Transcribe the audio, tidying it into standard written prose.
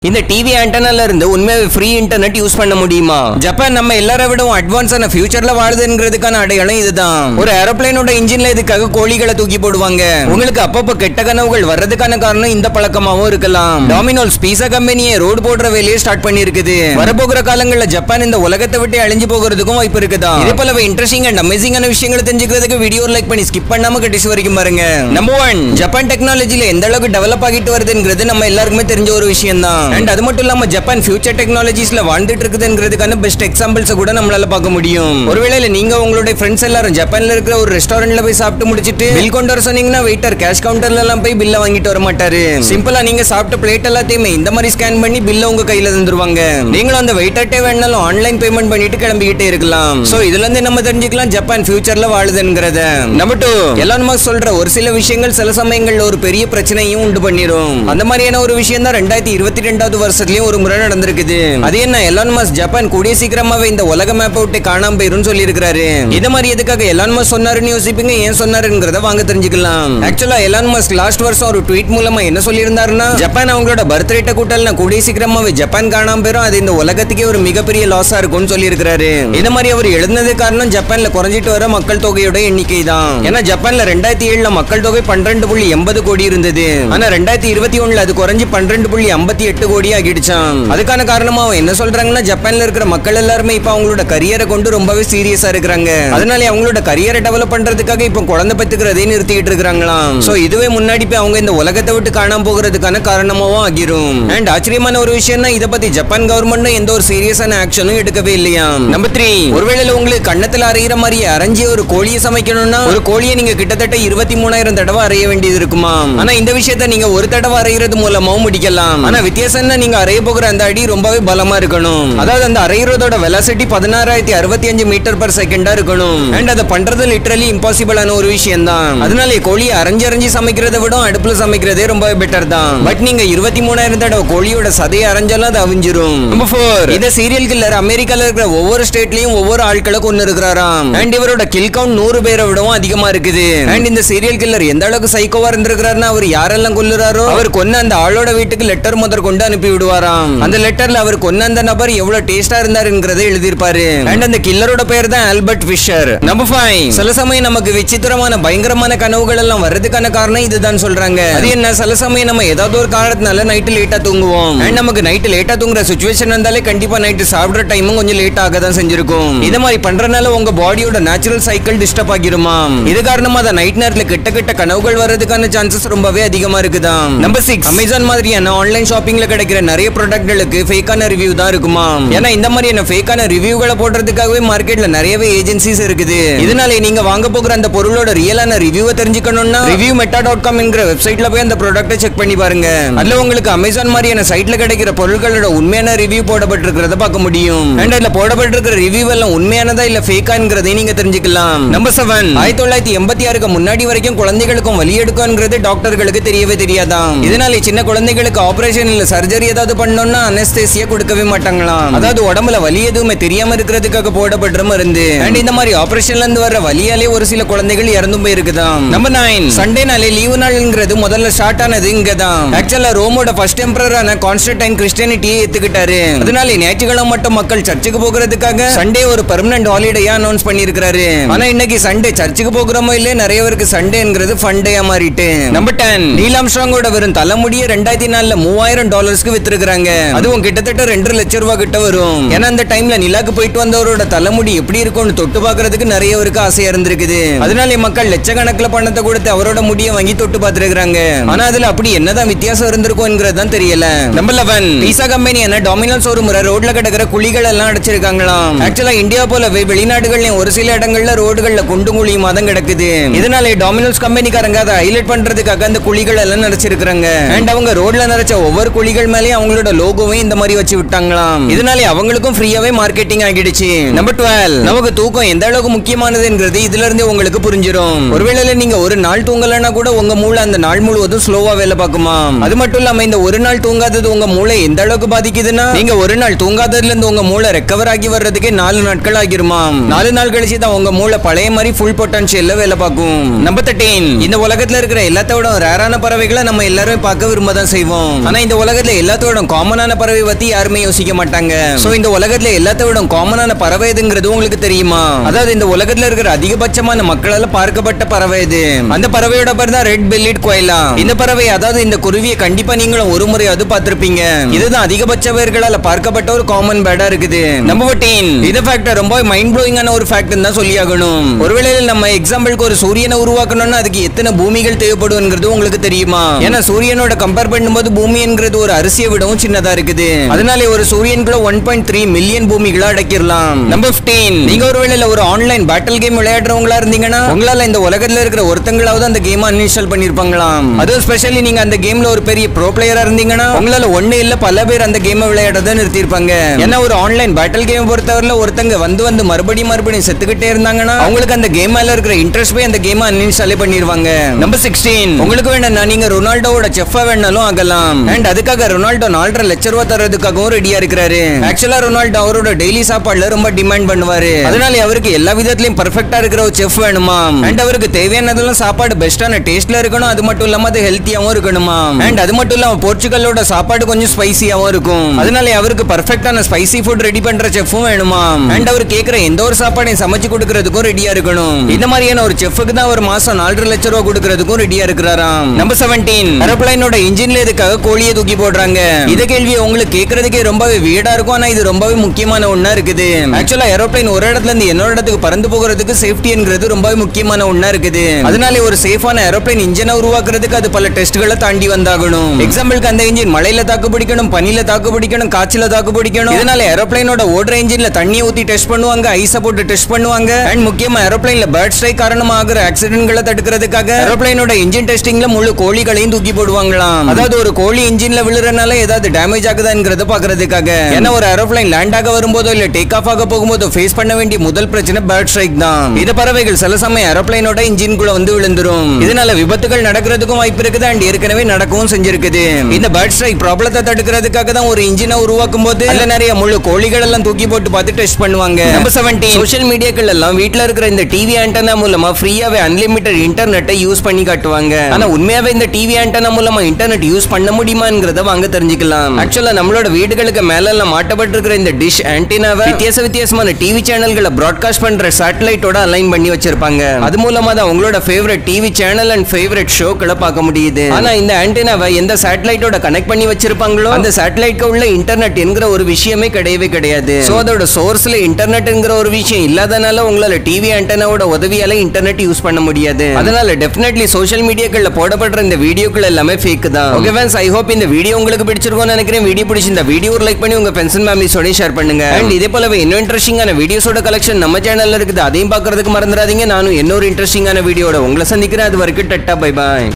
இந்த டிவி ஆண்டனால இருந்து உண்மையாவே ஃப்ரீ இன்டர்நெட் யூஸ் பண்ண முடியுமா? ஜப்பான் நம்ம எல்லாரை விடவும் அட்வான்ஸான ஃபியூச்சர்ல வாழுதுங்கிறதுக்கான அடையாளம் இதுதான். ஒரு ஏரோப்ளேனோட இன்ஜின்ல இதுக்காக கோழிகளை தூக்கி போடுவாங்க. உங்களுக்கு அப்பப்ப கெட்ட கனவுகள் வர்றதுக்கான காரணம் இந்த பழக்கமாவும் இருக்கலாம். டாமினோஸ் பீஸா கம்பெனியை ரோடு போடுற வேலையை ஸ்டார்ட் பண்ணிருக்குது. வரப்போகிற காலங்கள்ல ஜப்பான் இந்த உலகத்தை விட்டு அழிஞ்சு போகிறதுக்கும் வாய்ப்பு இருக்குதா? இதே போலவே இன்ட்ரெஸ்டிங் அண்ட் அமேசிங்கான விஷயங்களை தெரிஞ்சுக்கிறதுக்கு வீடியோ லைக் பண்ணி ஸ்கிப் பண்ணாம கடைசி வரைக்கும் பாருங்க. நம்பர் 1, ஜப்பான் டெக்னாலஜில எந்த அளவுக்கு டெவலப் ஆகிட்டு வருதுங்கிறது நம்ம எல்லாருக்குமே தெரிஞ்ச ஒரு விஷயம் தான். அண்ட் அது மட்டும் இல்லாம ஜப்பான் ஃபியூச்சர் டெக்னாலஜிஸ்ல வாழ்ந்துட்டு இருக்குதுங்கிறதுக்கான பெஸ்ட் எக்ஸாம்பிள்ஸ் கூட நம்மளால பார்க்க முடியும். ஒருவேளை நீங்க உங்களுடைய ஃப்ரெண்ட்ஸ் எல்லாரும் ஜப்பான்ல இருக்கிற ஒரு ரெஸ்டாரண்ட்ல போய் சாப்பிட்டு முடிச்சிட்டு பில் கொண்டு வர சொன்னீங்கன்னா வெயிட்டர் கேஷ் கவுண்டர்ல எல்லாம் போய் பில்ல வாங்கிட்டு வர மாட்டாரு. சிம்பிளா நீங்க சாப்பிட்ட பிளேட் எல்லாத்தையுமே இந்த மாதிரி ஸ்கேன் பண்ணி பில்ல உங்க கையில தந்துருவாங்க. நீங்களும் அந்த வெயிட்டர்ட்டே வேணாலும் ஆன்லைன் பேமெண்ட் பண்ணிட்டு கிளம்பிக்கிட்டே இருக்கலாம். சோ இதுல இருந்து நம்ம தெரிஞ்சுக்கலாம் ஜப்பான் ஃபியூச்சர்ல வாழுதுங்கிறத. நம்பர் 2, எலான் மஸ்க் சொல்ற ஒரு சில விஷயங்கள் சில சமயங்கள்ல ஒரு பெரிய பிரச்சனையும் உண்டு பண்ணிரும். அந்த மாதிரியான ஒரு விஷயம் தான் 2022 வருஷத்துலயும் ஒரு முறை நடந்திருக்குது. அது என்ன, எலான் மஸ்க் ஜப்பான் கூடிய சீக்கிரமாவே இந்த உலக மேப்பை விட்டு காணாம போயிரும் சொல்லி இருக்காரு. இது மாதிரி எதுக்காக எலான் மஸ்க் சொன்னாருன்னு யோசிப்பீங்க. ஏன் சொன்னாருங்கிறத வாங்க தெரிஞ்சுக்கலாம். ஆக்சுவலா எலான் மஸ்க் லாஸ்ட் வருஷம் ஒரு ட்வீட் மூலமா என்ன சொல்லியிருந்தாருன்னா, ஜப்பான் அவங்களோட பர்த் ரேட்டை கூட்டல்னா கூடிய சீக்கிரமாவே ஜப்பான் காணாம போயிரும். அது இந்த உலகத்துக்கே ஒரு மிகப்பெரிய லாஸா இருக்கும்னு சொல்லி இருக்காரு. இந்த மாதிரி அவர் எழுதுனது காரணம் ஜப்பான்ல குறைஞ்சிட்டு வர மக்கள் தொகையோட எண்ணிக்கை தான். ஏன்னா ஜப்பான்ல 2007 மக்கள் தொகை 12.80 கோடி இருந்தது. ஆனா 2021 அது குறைஞ்சு 12.58 கோடி ஆகிடுச்சாம். அதுக்கான காரணமா என்ன சொல்றாங்கன்னா, ஜப்பான்ல இருக்கிற மக்கள் எல்லாருமே இப்ப அவங்களோட கரியரை கொண்டு ரொம்பவே சீரியஸா இருக்காங்க. அதனால அவங்களோட கரியரை டெவலப் பண்றதுக்காக இப்ப குழந்தை பெத்துக்கிறதே நிறுத்திட்டு இருக்காங்களாம். சோ இதுவே முன்னாடி போய் அவங்க இந்த உலகத்தை விட்டு காணாம போகிறதுக்கான காரணமாவும் ஆகிரும். அண்ட் ஆச்சரியமான ஒரு விஷயம்னா, இத பத்தி ஜப்பான் கவர்மெண்ட் எந்த ஒரு சீரியஸான ஆக்ஷனும் எடுக்கவே இல்லையா. நம்பர் 3, ஒருவேளை உங்களுக்கு கண்ணத்துல அரைகிற மாதிரி அரைஞ்சி ஒரு கோழியை சமைக்கணும்னா ஒரு கோழியை நீங்க கிட்டத்தட்ட 23,000 தடவை அரைய வேண்டியது இருக்குமா. ஆனா இந்த விஷயத்தை நீங்க ஒரு தடவை அரைகிறது மூலமாவும் முடிக்கலாம். ஆனா வித்தியாசம் நீங்க அரைய போகிற அந்த அடி ரொம்பவே பலமா இருக்கணும். அதாவது அந்த அரைகிறதோட வெலாசிட்டி 16,065 மீட்டர் பர் செகண்டா இருக்கணும். அண்ட் அதை பண்றது லிட்டரலி இம்பாசிபிளான ஒரு விஷயம் தான். அதனால கோழியை அரைஞ்சு சமைக்கிறதை விட அடுப்புல சமைக்கிறதே ரொம்பவே பெட்டர் தான். பட் நீங்க 23,000 தடவை கோழியோட சதையை அரைஞ்சாலும் அது அவிஞ்சிரும். நம்பர் 4, இந்த சீரியல் கில்லர் அமெரிக்கால இருக்கிற ஒவ்வொரு ஸ்டேட்லயும் ஒவ்வொரு ஆட்களை கொண்டு இருக்கிறாராம். அண்ட் இவரோட கில் கவுண்ட் 100 பேரை விடவும் அதிகமா இருக்குது. அண்ட் இந்த சீரியல் கில்லர் எந்த அளவுக்கு சைக்கோவா இருந்திருக்கிறாருன்னா, அவர் யாரெல்லாம் கொல்லுறாரோ அவர் கொன்ன அந்த ஆளோட வீட்டுக்கு லெட்டர் முதல் கொண்டு அனுப்பி விடுவாராம். அந்த லெட்டர்ல அவர் கொன்ன அந்த நபர் எவ்வளவு டேஸ்டா இருந்தாருங்கிறதை எழுதியிருப்பாரு. அண்ட் அந்த கில்லரோட பேர் தான் ஆல்பர்ட் ஃபிஷர். நம்பர் 5, சில சமயம் நமக்கு விசித்திரமான பயங்கரமான கனவுகள் எல்லாம் வர்றதுக்கான காரணம் இதுதான் சொல்றாங்க. அது என்ன, சில சமயம் நம்ம ஏதாவது ஒரு காரணத்தினால நைட் லேட்டா தூங்குவோம். அண்ட் நமக்கு நைட் லேட்டா தூங்குற சிச்சுவேஷன் வந்தாலே கண்டிப்பா நைட் சாப்பிடுற டைமும் கொஞ்சம் லேட் ஆக தான் செஞ்சிருக்கும். இது மாதிரி பண்றதுனால உங்க பாடியோட நேச்சுரல் சைக்கிள் டிஸ்டர்ப் ஆகிருமா. இது காரணமா தான் நைட் நேரத்துல கிட்ட கனவுகள் வர்றதுக்கான சான்சஸ் ரொம்பவே அதிகமா இருக்குதான். நம்பர் 6, அமேசான் மாதிரியான ஆன்லைன் ஷாப்பிங்ல கிடைக்கிற நிறைய ப்ராடக்ட்களுக்கு ஃபேக்கான ரிவ்யூ தான் இருக்குமா. ஏன்னா இந்த மாதிரியான ஃபேக்கான ரிவ்யூகளை போடுறதுக்காகவே மார்க்கெட்ல நிறையவே ஏஜென்சிஸ் இருக்குது. இதனால நீங்க வாங்க போகிற அந்த பொருளோட ரியலான ரிவ்யூவை தெரிஞ்சுக்கணும்னா reviewmeta.com என்கிற வெப்சைட்ல போய் அந்த ப்ராடக்ட்டை செக் பண்ணி பாருங்க. அதுல உங்களுக்கு அமேசான் மாதிரியான சைட்ல கிடைக்கிற பொருட்களோட உண்மையான ரிவ்யூ போடப்பட்டிருக்கிறத பார்க்க முடியும். அண்ட் அதுல போடப்பட்டிருக்கிற ரிவ்யூ எல்லாம் உண்மையானதா இல்ல ஃபேக்காங்கிறதை நீங்க தெரிஞ்சுக்கலாம். நம்பர் 7, 1986க்கு முன்னாடி வரைக்கும் குழந்தைகளுக்கும் வலி எடுக்கும்ங்கிறது டாக்டர்களுக்கு தெரியவே தெரியாதாம். இதனால சின்ன குழந்தைகளுக்கு ஆபரேஷன் இல்ல சர்ஜரி ஏதாவது பண்ணணும்னா அனஸ்தேசியா கொடுக்கவே மாட்டாங்களாம். அதாவது உடம்புல வலி எதுவுமே தெரியாம இருக்கிறதுக்காக போடப்படுற மருந்து. அண்ட் இந்த மாதிரி ஆபரேஷன்ல இருந்து வர வலியாலே ஒரு சில குழந்தைகள் இறந்தும் போயிருக்குதாம். நம்பர் 9, சண்டே நாளே லீவு நாள்ங்கிறது முதல்ல ஸ்டார்ட் ஆனது இங்கதான். ஆக்சுவலா ரோமோட ஃபர்ஸ்ட் எம்பரரான கான்ஸ்டன்டைன் கிறிஸ்டியானிட்டியை ஏத்துக்கிட்டாரு. அதனால ஞாயிற்றுக்கிழமை மட்டும் மக்கள் சர்ச்சுக்கு போகிறதுக்காக சண்டே ஒரு பெர்மனன்ட் ஹாலிடேயா அனௌன்ஸ் பண்ணிருக்காரு. ஆனா இன்னைக்கு சண்டே சர்ச்சுக்கு போகிறோமோ இல்ல நிறைய பேருக்கு சண்டேங்கிறது ஃபன் டேயா மாறிட்டு. நம்பர் 10, நீல் ஆம்ஸ்ட்ராங்கோட வெறும் தலைமுடிய 2004ல $3,000 வித்துருக்காங்க. அதுவும் கிட்டத்தட்ட 2 லட்சம் ரூபாய் கிட்ட வரும். ஏன்னா அந்த டைம்ல நிலாக்கு போயிட்டு வந்தவரோட தலைமுடி எப்படி இருக்கும்னு தொட்டு பாக்குறதுக்கு நிறைய பேருக்கு ஆசையா இருந்திருக்குது. அதனால மக்கள் லட்சக்கணக்கில் பணத்தை கொடுத்து அவரோட முடியை வாங்கி தொட்டு பார்த்திருக்காங்க. ஆனா அதுல அப்படி என்னதான் வித்தியாசம் இருந்திருக்கும்ங்கிறது தான் தெரியல. நம்பர் 11, பீஸா கம்பெனியான டாமினோஸ் ஒரு முறை ரோட்ல கிடக்கிற குழிகள் எல்லாம் அடைச்சிருக்காங்களாம். ஆக்சுவலா இந்தியா போலவே வெளிநாடுகள்லயும் ஒரு சில இடங்கள்ல ரோடுகள்ல குண்டு குழியுமா தான் கிடக்குது. இதனால டாமினோஸ் கம்பெனிக்காரங்க அதை ஹைலைட் பண்றதுக்காக அந்த குழிகள் எல்லாம் நிறைச்சிருக்காங்க. அண்ட் அவங்க ரோட்ல நிறைச்ச ஒவ்வொரு குழிகள் மேலயும் அவங்களோட லோகோவை இந்த மாதிரி வச்சு விட்டாங்களாம். இதனால அவங்களுக்கும் ஃப்ரீயாவே மார்க்கெட்டிங் ஆகிடுச்சு. நம்பர் 12, நமக்கு தூக்கம் எந்த அளவுக்கு முக்கியமானதுங்கிறது இதுல இருந்து உங்களுக்கு புரிஞ்சிடும். ஒருவேளை நீங்க ஒரு நாள் தூங்கலன்னா கூட உங்க மூளை அந்த நாள் முழுவதும் ஸ்லோவா வேலை பார்க்குமா. அது மட்டும் இல்லாம இந்த ஒரு நாள் தூங்காதது உங்க மூளை எந்த அளவுக்கு பாதிக்குதுன்னா, நீங்க ஒரு நாள் தூங்காததுல இருந்து உங்க மூளை ரெக்கவர் ஆகி வர்றதுக்கே 4 நாட்கள் ஆகிருமா. 4 நாள் கழிச்சு தான் உங்க மூளை பழைய மாதிரி ஃபுல் பொட்டன்ஷியல்ல வேலை பார்க்கும். நம்பர் 13, இந்த உலகத்துல இருக்கிற எல்லாத்தோட ரேரான பறவைகளை நம்ம எல்லாரும் பார்க்க விரும்ப தான் செய்வோம். ஆனா இந்த உலகத்துல எல்லாத்தோட காமனான பறவை பத்தி யாருமே யோசிக்க மாட்டாங்க. சோ இந்த உலகத்துல எல்லாத்தோட காமனான பறவை எதுங்கிறது உங்களுக்கு தெரியுமா? அதாவது இந்த உலகத்துல இருக்கிற அதிகபட்சமான மக்களால பார்க்கப்பட்ட பறவை இது. அந்த பறவையோட பேர் தான் ரெட் பெல்லிட் கோயிலா. இந்த பறவை அதாவது இந்த குருவியை கண்டிப்பா நீங்களும் ஒரு முறையாவது பார்த்திருப்பீங்க. இதுதான் அதிகபட்ச பேர்களால பார்க்கப்பட்ட ஒரு காமன் பேர்டா இருக்குது. நம்பர் 14 இந்த ஃபேக்ட் ரொம்ப மைண்ட் ப்ளோயிங்கான ஒரு ஃபேக்ட் தான் சொல்லியாகணும். ஒருவேளை நம்ம எக்ஸாம்பிளுக்கு ஒரு சூரியனை உருவாக்கணும்னா அதுக்கு எத்தனை பூமிகள் தேவைப்படுங்கிறது உங்களுக்கு தெரியுமா? ஏன்னா சூரியனோட கம்பேர் பண்ணும்போது பூமிங்கிறது ஒரு அரிசியை விடவும் சின்னதா இருக்குது. அதனால ஒரு சூரியனுக்குள்ள 1.3 மில்லியன் பூமிகளை அடக்கிடலாம். நம்பர் 15 நீங்க ஒருவேளை ஒரு ஆன்லைன் பேட்டில் கேம் விளையாடுறவங்களா இருந்தீங்கன்னா உங்களால இந்த உலகத்துல இருக்கிற ஒருத்தங்களாவது அந்த கேம் அன்இன்ஸ்டால் பண்ணிருப்பாங்களாம். அதுவும் ஸ்பெஷலி நீங்க அந்த கேம்ல ஒரு பெரிய ப்ரோ பிளேயரா இருந்தீங்கன்னா உங்களால ஒண்ணு இல்ல பல பேர் அந்த கேமை விளையாடுறத நிறுத்திருப்பாங்க. ஏன்னா ஒரு ஆன்லைன் பேட்டில் கேம் பொறுத்தவரையில ஒருத்தங்க வந்து மறுபடியும் செத்துக்கிட்டே இருந்தாங்கன்னா அவங்களுக்கு அந்த கேம் மேல இருக்கிற இன்ட்ரெஸ்ட் போய் அந்த கேம் அன்இன்ஸ்டால் பண்ணிருவாங்க. நம்பர் 16 உங்களுக்கு வேணும்னா நீங்க ரொனால்டோவோட செஃப்பா வேணாலும் ஆகலாம். அண்ட் அதுக்காக ரொனால்டோ 4.5 லட்சம் ரூபாய் தரதுக்காகவும் ரெடியா இருக்கிறாரு. ஆக்சுவலா ரொனால்டோ அவரோட டெய்லி சாப்பாடுல ரொம்ப டிமாண்ட் பண்ணுவாரு. அதனால அவருக்கு எல்லா விதத்திலயும் பெர்ஃபெக்ட்டா இருக்கிற ஒரு செஃப் வேணுமா. அண்ட் அவருக்கு தேவையானதெல்லாம் சாப்பாடு பெஸ்டான டேஸ்ட்ல இருக்கணும். அது மட்டும் இல்லாம அது ஹெல்த்தியாவும் இருக்கணுமா. அண்ட் அது மட்டும் இல்லாம போர்ச்சுகலோட சாப்பாடு கொஞ்சம் ஸ்பைசியாவும் இருக்கும். அதனால அவருக்கு பெர்ஃபெக்ட்டான ஸ்பைசி ஃபுட் ரெடி பண்ற செஃப்பும் வேணுமா. அண்ட் அவர் கேக்குற எந்த ஒரு சாப்பாடையும் சமைச்சு கொடுக்கிறதுக்கும் ரெடியா இருக்கணும். இந்த மாதிரியான ஒரு செஃப்புக்கு தான் ஒரு மாசம் 4.5 லட்சம் ரூபாய் கொடுக்கிறதுக்கும் ரெடியா இருக்கிறாராம். நம்பர் 17 ஏரோப்ளைனோட இன்ஜின்ல எதுக்காக கோழியை தூக்கி போடுறாங்க? இந்த கேள்வி உங்களுக்கு கேட்கறதுக்கே ரொம்பவே வியர்டா இருக்கும். ஆனா இது ரொம்பவே முக்கியமான ஒண்ணா இருக்குது. ஆக்சுவலா ஏரோப்ளைன் ஒரு இடத்துல இருந்து இன்னொரு இடத்துக்கு பறந்து போகிறதுக்கு சேஃப்டிங்கிறது ரொம்பவே முக்கியமான ஒண்ணா இருக்குது. அதனால ஒரு சேஃபான ஏரோப்ளைன் இன்ஜினை உருவாக்குறதுக்கு அது பல டெஸ்ட்களை தாண்டி வந்தாகணும். எக்ஸாம்பிளுக்கு அந்த இன்ஜின் மழையில தாக்கு பிடிக்கணும், பனியில தாக்கு பிடிக்கணும், காய்ச்சல தாக்கு பிடிக்கணும். இதனால ஏரோப்ளைனோட ஓடுற இன்ஜின்ல தண்ணியை ஊத்தி டெஸ்ட் பண்ணுவாங்க, ஐஸ போட்டு டெஸ்ட் பண்ணுவாங்க. அண்ட் முக்கியமா ஏரோப்ளைன்ல பேர்ட் ஸ்ட்ரைக் காரணமா ஆகிற ஆக்சிடென்ட்களை தடுக்கிறதுக்காக ஏரோப்ளைனோட இன்ஜின் டெஸ்டிங்ல முழு கோழிகளையும் தூக்கி போடுவாங்களாம். அதாவது ஒரு கோழி இன்ஜின்ல விழுறனால ஏதாவது டேமேஜ் ஆகுதாங்கிறத பாக்குறதுக்காக. ஏன்னா ஒரு ஏரோப்ளைன் லேண்ட் ஆக வரும்போதோ இல்ல டேக் ஆஃப் ஆக போகும்போதோ ஃபேஸ் பண்ண வேண்டிய முதல் பிரச்சனை பேர்ட் ஸ்ட்ரைக் தான். இந்த பறவைகள் சில சமயம் ஏரோப்ளைனோட இன்ஜின்குள்ள வந்து விழுந்துரும். இதனால விபத்துகள் நடக்கிறதுக்கும் வாய்ப்பு இருக்குது. அண்ட் ஏற்கனவே நடக்கவும் செஞ்சிருக்குது. இந்த பேர்ட் ஸ்ட்ரைக் ப்ராப்ளத்தை தடுக்கிறதுக்காக தான் ஒரு இன்ஜினை உருவாக்கும் போது அதுல நிறைய முழு கோழிகள் எல்லாம் தூக்கி போட்டு பார்த்து டெஸ்ட் பண்ணுவாங்க. நம்பர் 17 சோஷியல் மீடியாக்கள் எல்லாம் வீட்ல இருக்கிற இந்த டிவி ஆண்டனா மூலமா ஃப்ரீயாவே அன்லிமிட்டட் இன்டர்நெட்டை யூஸ் பண்ணி காட்டுவாங்க. ஆனா உண்மையாவே இந்த டிவி ஆண்டனா மூலமா இன்டர்நெட் யூஸ் பண்ண முடியுமாங்கிறத வாங்க தெரிஞ்சுக்கலாம். ஆக்சுவலா நம்மளோட வீடுகளுக்கு மேல எல்லாம் மாட்டப்பட்டிருக்கிற இந்த டிஷ் ஆண்டனாவை வித்தியாசமான டிவி சேனல்களை பிராட்காஸ்ட் பண்ற சேட்டலைட்டோட அலைன் பண்ணி வச்சிருப்பாங்க. அது மூலமா தான் உங்களோட favourite TV channel and favourite ஷோக்களை பார்க்க முடியுது. ஆனா இந்த ஆண்டனாவை எந்த சேட்டலைட்டோட கனெக்ட் பண்ணி வச்சிருப்பாங்களோ அந்த சேட்டலைட்க்கு உள்ள இன்டர்நெட் என்கிற ஒரு விஷயமே கிடையவே கிடையாது. சோ அதோட சோர்ஸ்ல இன்டர்நெட் என்கிற ஒரு விஷயம் இல்லாதனால உங்களால டிவி ஆண்டனாவோட உதவியால இன்டர்நெட் யூஸ் பண்ண முடியாது. அதனால டெஃபினெட்லி சோஷியல் மீடியாக்கள்ல போடப்படுற இந்த வீடியோக்கள் எல்லாமே ஃபேக் தான். ஓகே ஃப்ரெண்ட்ஸ், ஐ ஹோப் இந்த வீடியோ உங்களுக்கு பிடிச்சிருக்கும்னு நினைக்கிறேன். வீடியோ பிடிச்சிருந்தா வீடியோ லைக் பண்ணி உங்க ஃப்ரெண்ட்ஸ் அண்ட் ஃபேமிலிஸோட ஷேர் பண்ணுங்க. அண்ட் இதே போலவே இன்னும் இன்ட்ரெஸ்டிங்கான வீடியோஸோட கலெக்ஷன் நம்ம சேனல்ல இருக்குது. அதையும் பார்க்கிறதுக்கு மறந்துடாதீங்க. நானும் இன்னொரு இன்ட்ரெஸ்டிங்கான வீடியோட உங்களை சந்திக்கிறேன். அது வரைக்கும் டட்டா பை பாய்.